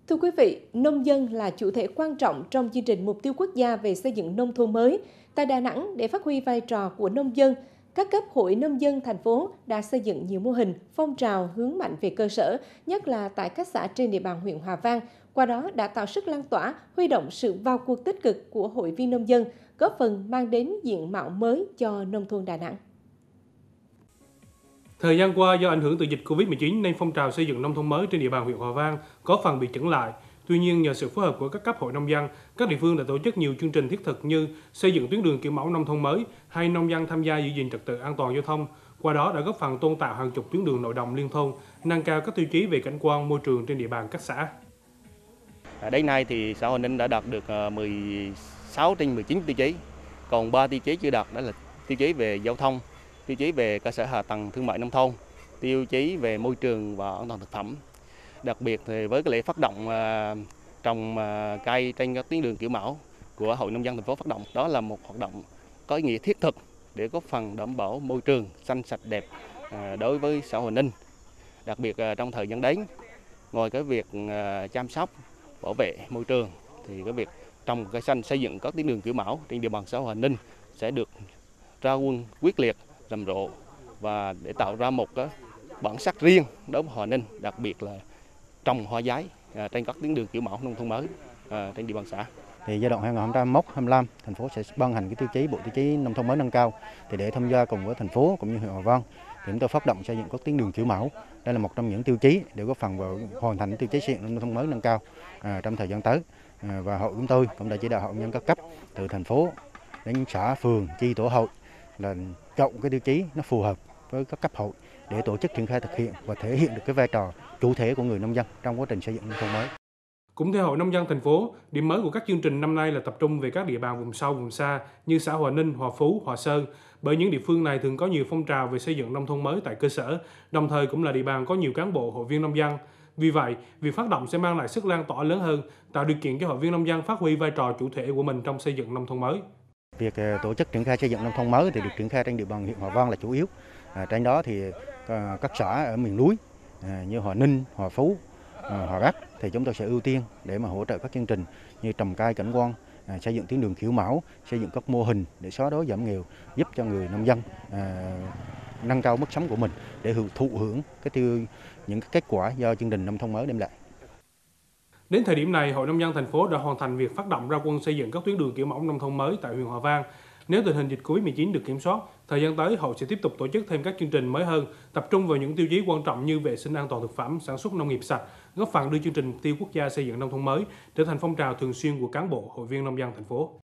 Thưa quý vị, nông dân là chủ thể quan trọng trong chương trình mục tiêu quốc gia về xây dựng nông thôn mới. Tại Đà Nẵng, để phát huy vai trò của nông dân, các cấp hội nông dân thành phố đã xây dựng nhiều mô hình, phong trào hướng mạnh về cơ sở, nhất là tại các xã trên địa bàn huyện Hòa Vang. Qua đó đã tạo sức lan tỏa, huy động sự vào cuộc tích cực của hội viên nông dân, góp phần mang đến diện mạo mới cho nông thôn Đà Nẵng. Thời gian qua, do ảnh hưởng từ dịch Covid-19 nên phong trào xây dựng nông thôn mới trên địa bàn huyện Hòa Vang có phần bị chững lại. Tuy nhiên, nhờ sự phối hợp của các cấp hội nông dân, các địa phương đã tổ chức nhiều chương trình thiết thực như xây dựng tuyến đường kiểu mẫu nông thôn mới hay nông dân tham gia giữ gìn trật tự an toàn giao thông. Qua đó đã góp phần tôn tạo hàng chục tuyến đường nội đồng liên thôn, nâng cao các tiêu chí về cảnh quan môi trường trên địa bàn các xã. Đến nay thì xã Hòa Ninh đã đạt được 16 trên 19 tiêu chí, còn 3 tiêu chí chưa đạt, đó là tiêu chí về giao thông, tiêu chí về cơ sở hạ tầng thương mại nông thôn, tiêu chí về môi trường và an toàn thực phẩm. Đặc biệt thì với cái lễ phát động trồng cây trên các tuyến đường kiểu mẫu của Hội Nông dân thành phố phát động, đó là một hoạt động có ý nghĩa thiết thực để góp phần đảm bảo môi trường xanh sạch đẹp đối với xã Hòa Ninh. Đặc biệt trong thời gian đến, ngoài cái việc chăm sóc bảo vệ môi trường thì cái việc trồng cây xanh, xây dựng các tuyến đường kiểu mẫu trên địa bàn xã Hòa Ninh sẽ được ra quân quyết liệt, rầm rộ và để tạo ra một cái bản sắc riêng đối với Hòa Ninh, đặc biệt là trồng hoa giấy trên các tuyến đường kiểu mẫu nông thôn mới trên địa bàn xã. Thì giai đoạn 2021-2025, thành phố sẽ ban hành cái tiêu chí bộ tiêu chí nông thôn mới nâng cao. Thì để tham gia cùng với thành phố cũng như huyện Hòa Vang, thì chúng tôi phát động xây dựng các tuyến đường kiểu mẫu. Đây là một trong những tiêu chí để góp phần vào hoàn thành tiêu chí xây dựng nông thôn mới nâng cao trong thời gian tới. Và hội chúng tôi cũng đã chỉ đạo hội nhân các cấp từ thành phố đến xã, phường, chi tổ hội là chọn cái tiêu chí nó phù hợp với các cấp hội để tổ chức triển khai thực hiện và thể hiện được cái vai trò chủ thể của người nông dân trong quá trình xây dựng nông thôn mới. Cũng theo Hội Nông dân thành phố, điểm mới của các chương trình năm nay là tập trung về các địa bàn vùng sâu, vùng xa như xã Hòa Ninh, Hòa Phú, Hòa Sơn. Bởi những địa phương này thường có nhiều phong trào về xây dựng nông thôn mới tại cơ sở, đồng thời cũng là địa bàn có nhiều cán bộ, hội viên nông dân. Vì vậy, việc phát động sẽ mang lại sức lan tỏa lớn hơn, tạo điều kiện cho hội viên nông dân phát huy vai trò chủ thể của mình trong xây dựng nông thôn mới. Việc tổ chức triển khai xây dựng nông thôn mới thì được triển khai trên địa bàn huyện Hòa Vang là chủ yếu. Trên đó thì các xã ở miền núi như Hòa Ninh, Hòa Phú, Hòa Bắc thì chúng tôi sẽ ưu tiên để mà hỗ trợ các chương trình như trồng cây cảnh quan, xây dựng tuyến đường kiểu mẫu, xây dựng các mô hình để xóa đói giảm nghèo, giúp cho người nông dân nâng cao mức sống của mình để thụ hưởng những cái kết quả do chương trình nông thôn mới đem lại. Đến thời điểm này, Hội Nông dân thành phố đã hoàn thành việc phát động ra quân xây dựng các tuyến đường kiểu mẫu nông thôn mới tại huyện Hòa Vang. Nếu tình hình dịch Covid-19 được kiểm soát, thời gian tới hội sẽ tiếp tục tổ chức thêm các chương trình mới hơn, tập trung vào những tiêu chí quan trọng như vệ sinh an toàn thực phẩm, sản xuất nông nghiệp sạch, góp phần đưa chương trình mục tiêu quốc gia xây dựng nông thôn mới trở thành phong trào thường xuyên của cán bộ, hội viên nông dân thành phố.